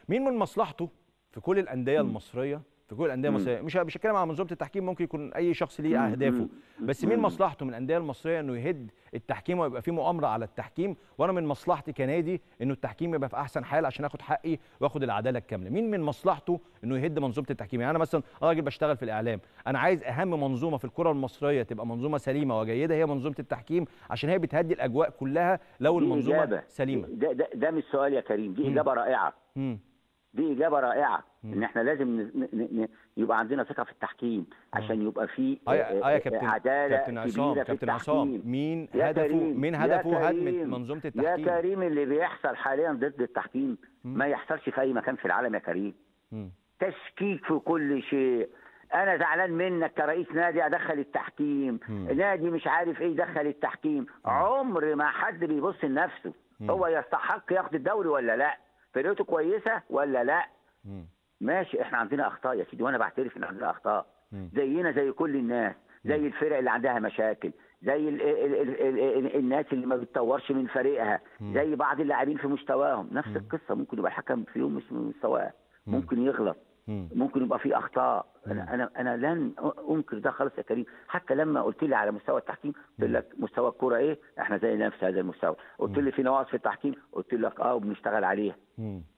مين من مصلحته في كل الانديه المصريه، في كل الانديه المصريه، مش هتكلم عن منظومه التحكيم، ممكن يكون اي شخص ليه اهدافه، بس مين مصلحته من الانديه المصريه انه يهد التحكيم ويبقى فيه مؤامره على التحكيم، وانا من مصلحتي كنادي انه التحكيم يبقى في احسن حال عشان اخد حقي واخد العداله الكامله. مين من مصلحته انه يهد منظومه التحكيم؟ يعني انا مثلا راجل بشتغل في الاعلام، انا عايز اهم منظومه في الكره المصريه تبقى منظومه سليمه وجيده هي منظومه التحكيم، عشان هي بتهدي الاجواء كلها لو المنظومه إجابة. سليمه. ده مش سؤال يا كريم، دي اجابه رائعه. دي إجابة رائعة. إن إحنا لازم يبقى عندنا ثقة في التحكيم عشان يبقى في عدالة كبيرة في التحكيم. مين هدفه هدم منظومة التحكيم؟ يا كريم اللي بيحصل حاليا ضد التحكيم ما يحصلش في أي مكان في العالم يا كريم. تشكيك في كل شيء. أنا زعلان منك كرئيس نادي أدخل التحكيم، نادي مش عارف إيه يدخل التحكيم. عمر ما حد بيبص لنفسه هو يستحق ياخد الدوري ولا لأ، فرقته كويسه ولا لا. ماشي، احنا عندنا اخطاء يا سيدي وانا بعترف ان عندنا اخطاء زينا زي كل الناس، زي الفرق اللي عندها مشاكل، زي الناس اللي ما بتطورش من فريقها، زي بعض اللاعبين في مستواهم. نفس القصه، ممكن يبقى الحكم في يوم مش من مستواه، ممكن يغلط، ممكن يبقى في اخطاء. انا لن انكر ده خالص يا كريم. حتى لما قلت لي على مستوى التحكيم قلت لك مستوى الكوره ايه، احنا زي نفس هذا المستوى. قلت لي في نواقص في التحكيم قلت لك وبنشتغل عليها.